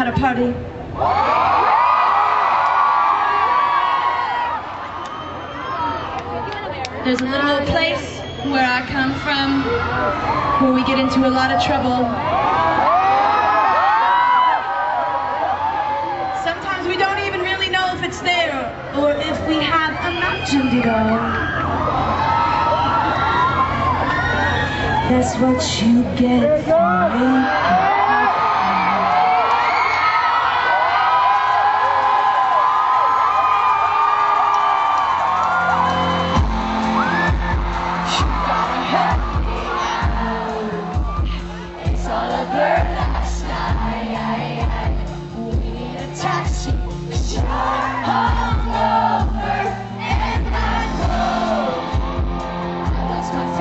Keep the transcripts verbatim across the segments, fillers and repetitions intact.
how to party. There's a little old place where I come from where we get into a lot of trouble. Sometimes we don't even really know if it's there or if we have imagined it all. That's what you get for me.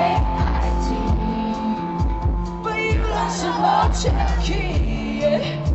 Check it.